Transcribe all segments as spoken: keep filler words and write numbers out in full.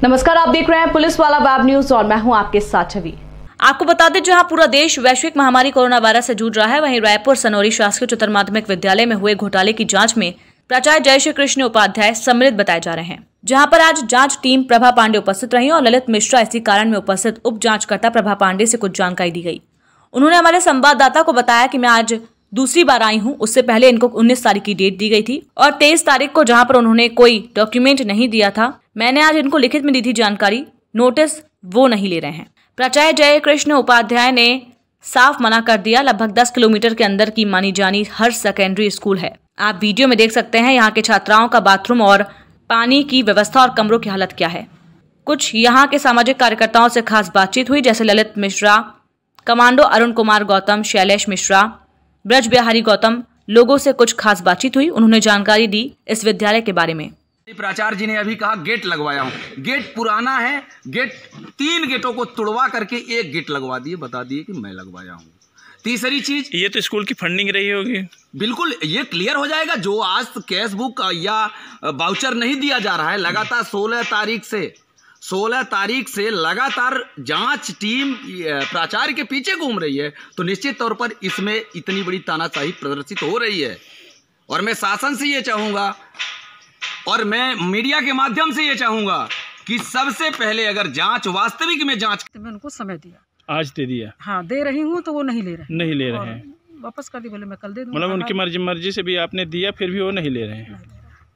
नमस्कार, आप देख रहे हैं पुलिस वाला वेब न्यूज और मैं हूं आपके साथ छवि। आपको बता दें, जहां पूरा देश वैश्विक महामारी कोरोना वायरस से जूझ रहा है, वहीं रायपुर सनोरी शासकीय उच्चतर माध्यमिक विद्यालय में हुए घोटाले की जांच में प्राचार्य जय श्री कृष्ण उपाध्याय सम्मिलित बताए जा रहे हैं। जहां पर आज जांच टीम प्रभा पांडे उपस्थित रही और ललित मिश्रा इसी कारण में उपस्थित उप जांचकर्ता प्रभा पांडे से कुछ जानकारी दी गई। उन्होंने हमारे संवाददाता को बताया कि मैं आज दूसरी बार आई हूं, उससे पहले इनको उन्नीस तारीख की डेट दी गई थी और तेईस तारीख को जहां पर उन्होंने कोई डॉक्यूमेंट नहीं दिया था, मैंने आज इनको लिखित में दी थी जानकारी, नोटिस वो नहीं ले रहे हैं। प्राचार्य जय कृष्ण उपाध्याय ने साफ मना कर दिया। लगभग दस किलोमीटर के अंदर की मानी जानी हर सेकेंडरी स्कूल है। आप वीडियो में देख सकते हैं यहाँ के छात्राओं का बाथरूम और पानी की व्यवस्था और कमरों की हालत क्या है। कुछ यहाँ के सामाजिक कार्यकर्ताओं से खास बातचीत हुई, जैसे ललित मिश्रा, कमांडो अरुण कुमार गौतम, शैलेश मिश्रा, ब्रज बिहारी गौतम, लोगों से कुछ खास बातचीत हुई। उन्होंने जानकारी दी इस विद्यालय के बारे में। प्राचार्य जी ने अभी कहा गेट लगवाया हूँ, गेट पुराना है, गेट तीन गेटों को तुड़वा करके एक गेट लगवा दिए, बता दिए कि मैं लगवाया हूँ। तीसरी चीज, ये तो स्कूल की फंडिंग रही होगी। बिल्कुल ये क्लियर हो जाएगा। जो आज कैश बुक या वाउचर नहीं दिया जा रहा है, लगातार सोलह तारीख से सोलह तारीख से लगातार जांच टीम प्राचार्य के पीछे घूम रही है, तो निश्चित तौर पर इसमें इतनी बड़ी तानाशाही प्रदर्शित हो रही है। और मैं शासन से ये चाहूँगा और मैं मीडिया के माध्यम से ये चाहूँगा कि सबसे पहले अगर जांच वास्तविक में जांच, मैं उनको समय दिया, आज दे दिया। हाँ दे रही हूँ, तो वो नहीं ले रहे नहीं ले रहे हैं, वापस कर दी। बोले मैं कल दे दूँगा। मतलब उनकी मर्जी मर्जी से भी आपने दिया, फिर भी वो नहीं ले रहे हैं।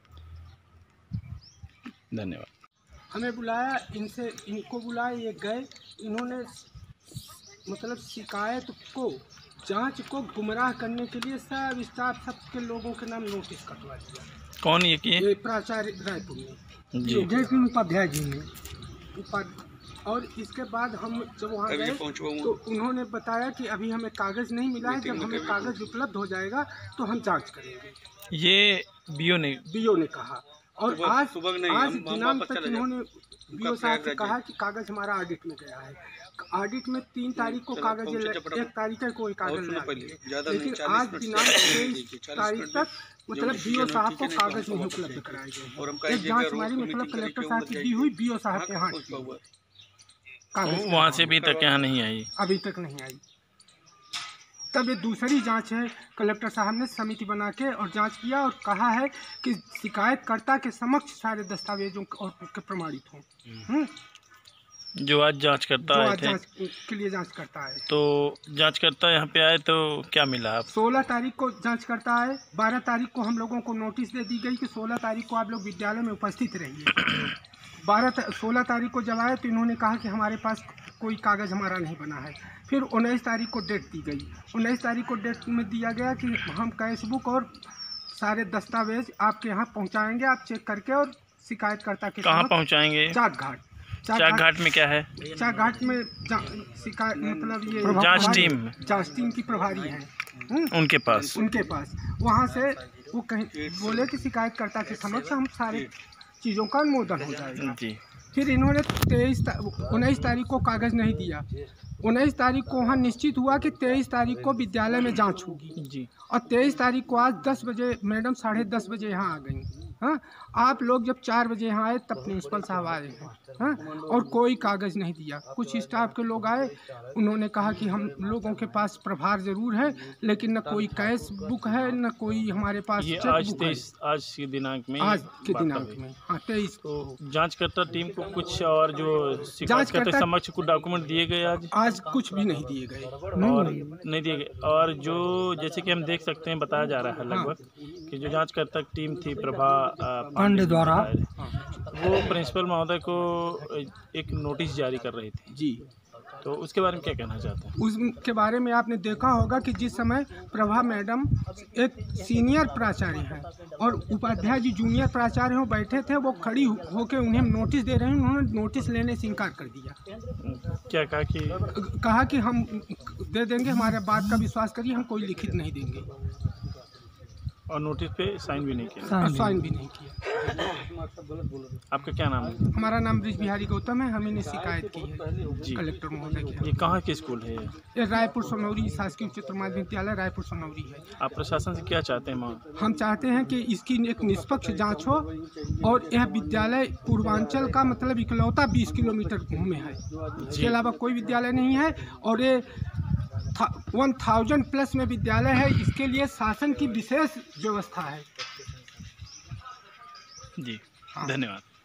धन्यवाद। हमें बुलाया, इनसे इनको बुलाया, ये गए, इन्होंने मतलब शिकायत को, जांच को गुमराह करने के लिए सब स्टाफ सब के लोगों के नाम नोटिस कटवा दिया। कौन ये किए? ये प्राचार्य रायपुर में जी, जय कृष्ण उपाध्याय जी ने उपाध्याय। और इसके बाद हम जब वहाँ गए तो उन्होंने बताया कि अभी हमें कागज़ नहीं मिला है, जब हमें कागज़ उपलब्ध हो जाएगा तो हम जांच करेंगे। ये बीओ ने बीओ ने कहा। और आज आज दिनांक तक इन्होंने बीओ साहब से कहा कि कागज हमारा ऑडिट में गया है। ऑडिट में तीन तारीख को कागज, एक तारीख का कोई कागज नहीं, लेकिन आज दिनांक तेईस तारीख तक मतलब बीओ साहब को कागज नहीं उपलब्ध कराए गए। एक जांच हमारी मतलब कलेक्टर साहब की दी हुई बीओ साहब के यहाँ कागज, वहाँ से अभी तक यहाँ नहीं आई, अभी तक नहीं आई। तब ये दूसरी जांच है, कलेक्टर साहब ने समिति बना के और जांच किया और कहा है कि शिकायतकर्ता के समक्ष सारे दस्तावेजों और के प्रमाणित हों। जो आज जांच करता है जांच के लिए जांच करता है, तो जांच करता यहाँ पे आए तो क्या मिला आप? सोलह तारीख को जांच करता है, बारह तारीख को हम लोगों को नोटिस दे दी गई कि सोलह तारीख को आप लोग विद्यालय में उपस्थित रहिए। बारह सोलह तारीख को जब आए तो इन्होंने कहा कि हमारे पास कोई कागज़ हमारा नहीं बना है। फिर उन्नीस तारीख को डेट दी गई। उन्नीस तारीख को डेट में दिया गया कि हम कैश बुक और सारे दस्तावेज आपके यहाँ पहुँचाएंगे, आप चेक करके और शिकायतकर्ता के कहाँ पहुँचाएंगे? चाक घाट। चाक घाट में क्या है? चाक घाट में शिकायत मतलब ये जांच टीम जांच टीम की प्रभारी है, उनके पास उनके पास वहाँ से वो कहीं बोले कि शिकायतकर्ता के समक्ष हम सारे चीज़ों का अनुमोदन हो जाएगा जी। फिर इन्होंने तेईस उन्नीस तारीख को कागज़ नहीं दिया। उन्नीस तारीख को वहाँ निश्चित हुआ कि तेईस तारीख को विद्यालय में जांच होगी जी। और तेईस तारीख को आज दस बजे मैडम साढ़े दस बजे यहाँ आ गई। हाँ, आप लोग जब चार बजे यहाँ आए तब प्रिंसिपल साहब आए हैं। हाँ, और कोई कागज़ नहीं दिया। कुछ स्टाफ के लोग आए, उन्होंने कहा कि हम लोगों के पास प्रभार ज़रूर है, लेकिन न कोई कैश बुक है, न कोई हमारे पास ये आज तेईस आज के दिनांक में आज के दिनांक में हाँ तेईस को जांचकर्ता टीम को कुछ और जो शिकायतकर्ता समक्ष कुछ डॉक्यूमेंट दिए गए आज आज कुछ भी नहीं दिए गए और नहीं दिए गए। और जो जैसे कि हम देख सकते हैं, बताया जा रहा है लगभग कि जो जांचकर्ता टीम थी प्रभा पांडे द्वारा, वो प्रिंसिपल महोदय को एक नोटिस जारी कर रही थी जी। तो उसके बारे में क्या कहना चाहते हैं? उसके बारे में आपने देखा होगा कि जिस समय प्रभा मैडम एक सीनियर प्राचार्य हैं और उपाध्याय जी जूनियर प्राचार्य हो बैठे थे, वो खड़ी होकर उन्हें नोटिस दे रहे हैं। उन्होंने नोटिस लेने से इनकार कर दिया। क्या कहा कि कहा कि हम दे देंगे, हमारे बात का विश्वास करिए, हम कोई लिखित नहीं देंगे। और नोटिस पे साइन भी नहीं किया, साइन भी नहीं किया। आपका क्या नाम है? हमारा नाम ब्रिज बिहारी गौतम है। हमने शिकायत की है जी। कलेक्टर महोदय की। ये कहाँ के स्कूल है? ये रायपुर सनौरी शासकीय उच्चतर माध्यमिक विद्यालय रायपुर सनौरी है। आप प्रशासन से क्या चाहते हैं माँ? हम चाहते हैं कि इसकी एक निष्पक्ष जांच हो और यह विद्यालय पूर्वांचल का मतलब इकलौता बीस किलोमीटर में है। इसके अलावा कोई विद्यालय नहीं है और ये वन थाउजेंड प्लस में विद्यालय है। इसके लिए शासन की विशेष व्यवस्था है। जी, धन्यवाद।